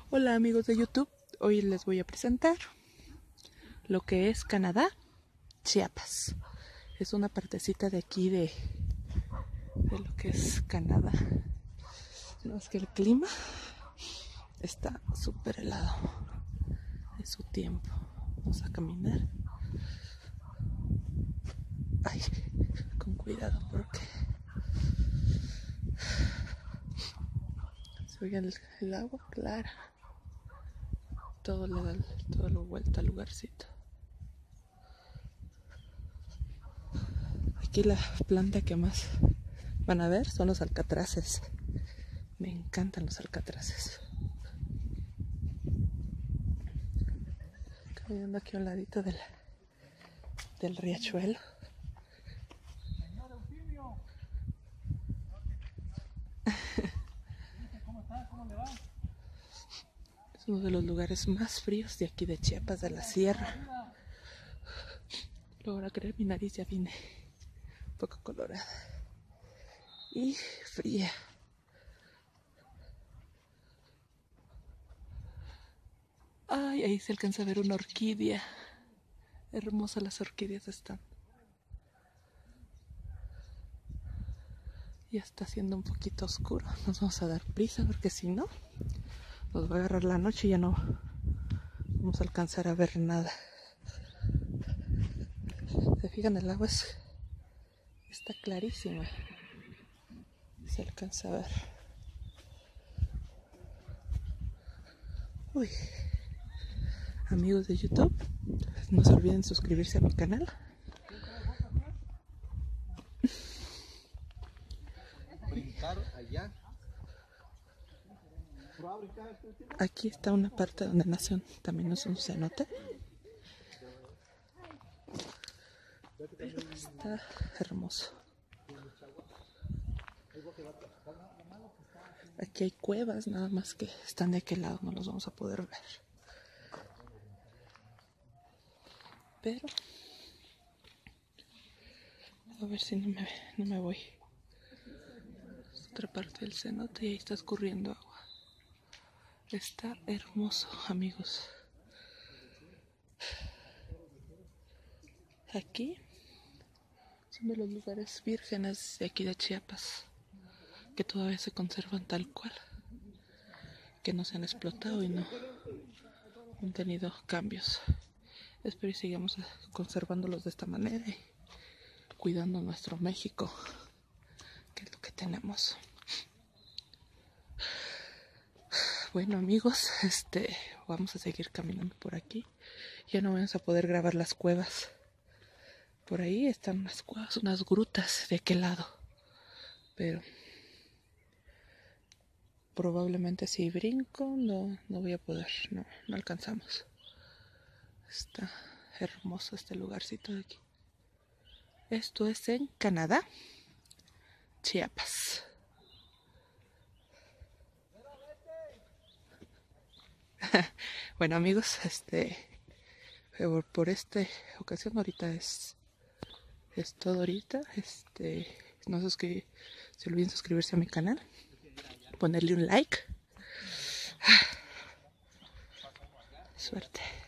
Hola amigos de YouTube, hoy les voy a presentar lo que es Canadá, Chiapas. Es una partecita de aquí de lo que es Canadá. No es que el clima está súper helado. Es su tiempo. Vamos a caminar. Ay, con cuidado porque se oye el agua clara. Todo le da lo vuelta al lugarcito. Aquí la planta que más van a ver son los alcatraces. Me encantan los alcatraces. Caminando aquí a un ladito del riachuelo. Es uno de los lugares más fríos de aquí de Chiapas, de la sierra. Logra creer, mi nariz ya viene un poco colorada y fría. Ay, ahí se alcanza a ver una orquídea. Hermosas las orquídeas están. Ya está haciendo un poquito oscuro. Nos vamos a dar prisa porque si no, nos va a agarrar la noche y ya no vamos a alcanzar a ver nada. Se fijan, el agua está clarísima. Se alcanza a ver. Uy. Amigos de YouTube, no se olviden suscribirse a mi canal. Aquí está una parte donde nació también es un cenote. Pero está hermoso. Aquí hay cuevas, nada más que están de aquel lado, no los vamos a poder ver. Pero a ver si no me voy. Es otra parte del cenote y ahí está escurriendo agua. Está hermoso, amigos. Aquí son de los lugares vírgenes de aquí de Chiapas, que todavía se conservan tal cual, que no se han explotado y no han tenido cambios. Espero y sigamos conservándolos de esta manera y cuidando nuestro México, que es lo que tenemos. Bueno amigos, vamos a seguir caminando por aquí. Ya no vamos a poder grabar las cuevas. Por ahí están unas cuevas, unas grutas de aquel lado. Pero probablemente si brinco no voy a poder, no alcanzamos. Está hermoso este lugarcito de aquí. Esto es en Canadá, Chiapas. Bueno amigos, por esta ocasión ahorita es todo ahorita. No se olviden suscribirse a mi canal, ponerle un like. Suerte.